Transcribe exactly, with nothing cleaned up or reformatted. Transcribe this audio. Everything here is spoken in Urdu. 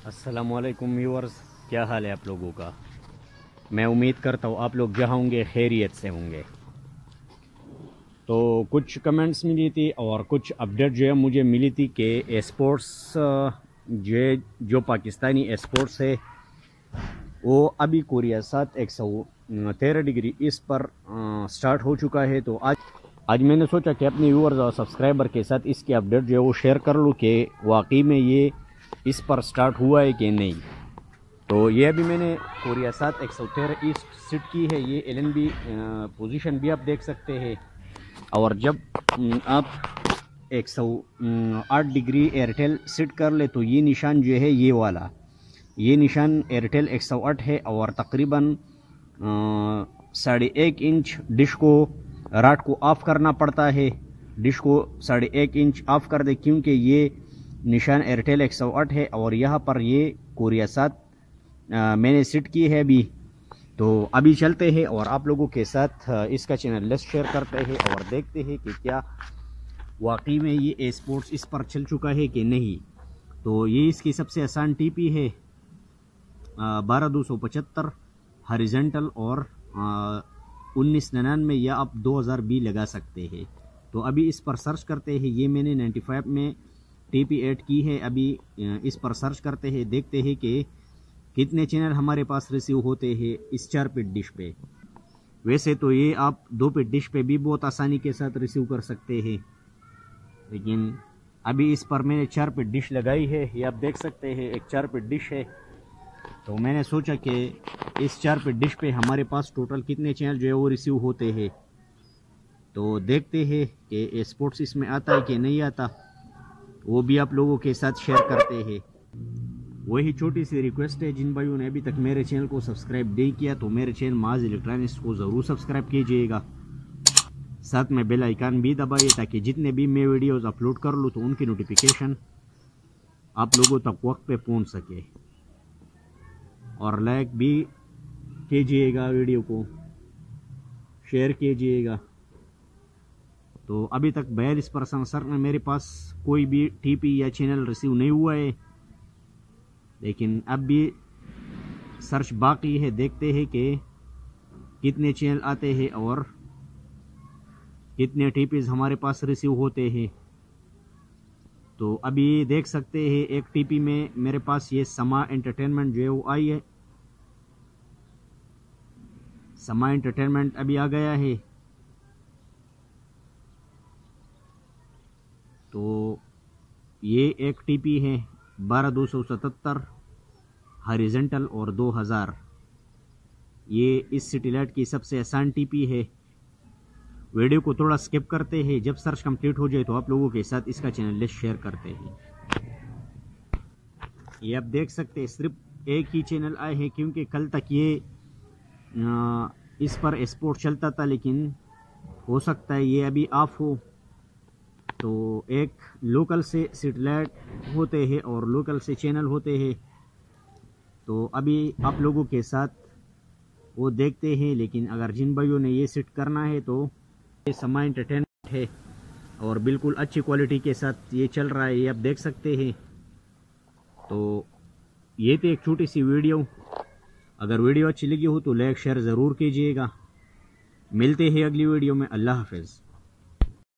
السلام علیکم ویورز، کیا حال ہے آپ لوگوں کا؟ میں امید کرتا ہوں آپ لوگ جہاں ہوں گے خیریت سے ہوں گے۔ تو کچھ کمنٹس ملی تھی اور کچھ اپڈیٹ جو ہے مجھے ملی تھی کہ اسپورٹس جو جو پاکستانی اسپورٹس ہے وہ ابھی کوریا سات ایک سو تیرہ ڈگری اس پر سٹارٹ ہو چکا ہے۔ تو آج آج میں نے سوچا کہ اپنے ویورز اور سبسکرائبر کے ساتھ اس کی اپڈیٹ جو ہے وہ شیئر کر لوں کہ واقعی میں یہ اس پر سٹارٹ ہوا ہے کہ نہیں۔ تو یہ ابھی میں نے کوریا سات ایک سو تیرہ ایسٹ سیٹ کی ہے، یہ ایل این بی پوزیشن بھی آپ دیکھ سکتے ہیں۔ اور جب آپ ایک سو آٹھ ڈگری ایئرٹیل سیٹ کر لے تو یہ نشان جو ہے یہ والا یہ نشان ایئرٹیل ایک سو آٹھ ہے، اور تقریباً ساڑھے ایک انچ ڈش کو راٹ کو آف کرنا پڑتا ہے۔ ڈش کو ساڑھے ایک انچ آف کر دے کیونکہ یہ نشان ایئرٹیل ایک سو آٹھ ہے، اور یہاں پر یہ کوریا سات میں نے سیٹ کی ہے ابھی۔ تو ابھی چلتے ہیں اور آپ لوگوں کے ساتھ اس کا چینل لسٹ شیئر کرتے ہیں اور دیکھتے ہیں کہ کیا واقعی میں یہ اے اسپورٹس اس پر چل چکا ہے کہ نہیں۔ تو یہ اس کی سب سے آسان ٹی پی ہے، بارہ دو سو پچہتر ہاریزنٹل اور انیس ننانوے، یا آپ دو ہزار بھی لگا سکتے ہیں۔ تو ابھی اس پر سرچ کرتے ہیں، یہ میں نے نائنٹی فائیو میں ٹی پی ایڈ کی ہے۔ ابھی اس پر سرچ کرتے ہیں، دیکھتے ہیں کہ کتنے چینل ہمارے پاس ریسیو ہوتے ہیں اس چار پٹ ڈش پہ۔ ویسے تو یہ آپ دو پٹ ڈش پہ بھی بہت آسانی کے ساتھ ریسیو کر سکتے ہیں، لیکن ابھی اس پر میں نے چار پٹ ڈش لگائی ہے، یہ آپ دیکھ سکتے ہیں ایک چار پٹ ڈش ہے۔ تو میں نے سوچا کہ اس چار پٹ ڈش پہ ہمارے پاس ٹوٹل کتنے چینل جو ہے وہ ریسیو ہوتے ہیں۔ تو دیکھتے ہیں کہ اسپورٹس اس میں آتا ہے کہ نہیں آتا، وہ بھی آپ لوگوں کے ساتھ شیئر کرتے ہیں۔ وہی چھوٹی سی ریکویسٹ ہے، جن بھائیوں نے ابھی تک میرے چینل کو سبسکرائب نہیں کیا تو میرے چینل معاذ الیکٹرانکس کو ضرور سبسکرائب کیجئے گا، ساتھ میں بیل آئیکن بھی دبائیے تاکہ جتنے بھی میں ویڈیوز اپلوڈ کر لوں تو ان کی نوٹیفیکیشن آپ لوگوں تک وقت پہ پہنچ سکے، اور لائک بھی کیجئے گا، ویڈیو کو شیئر کیجئے گا۔ تو ابھی تک بیالیس پرسنٹ سر میں میرے پاس کوئی بھی ٹی پی یا چینل ریسیو نہیں ہوا ہے، لیکن اب بھی سرچ باقی ہے۔ دیکھتے ہیں کہ کتنے چینل آتے ہیں اور کتنے ٹی پیز ہمارے پاس ریسیو ہوتے ہیں۔ تو ابھی دیکھ سکتے ہیں ایک ٹی پی میں میرے پاس یہ سما انٹرٹینمنٹ جو ہے وہ آئی ہے، سما انٹرٹینمنٹ ابھی آ گیا ہے۔ تو یہ ایک ٹی پی ہے بارہ دو سو ستتر ہاریزنٹل اور دو ہزار، یہ اس سیٹلائٹ کی سب سے آسان ٹی پی ہے۔ ویڈیو کو تھوڑا سکپ کرتے ہیں، جب سرچ کمپلیٹ ہو جائے تو آپ لوگوں کے ساتھ اس کا چینل لسٹ شیئر کرتے ہیں۔ یہ آپ دیکھ سکتے ہیں صرف ایک ہی چینل آئے ہیں، کیونکہ کل تک یہ اس پر اسپورٹ چلتا تھا، لیکن ہو سکتا ہے یہ ابھی آف ہو۔ تو ایک لوکل سے سیٹلائٹ ہوتے ہیں اور لوکل سے چینل ہوتے ہیں، تو ابھی آپ لوگوں کے ساتھ وہ دیکھتے ہیں۔ لیکن اگر جن بھائیوں نے یہ سیٹ کرنا ہے تو یہ سما انٹرٹینمنٹ ہے اور بالکل اچھی کوالٹی کے ساتھ یہ چل رہا ہے، یہ آپ دیکھ سکتے ہیں۔ تو یہ تھی ایک چھوٹی سی ویڈیو، اگر ویڈیو اچھی لگی ہو تو لائک شیئر ضرور کیجئے گا۔ ملتے ہیں اگلی ویڈیو میں، اللہ حافظ۔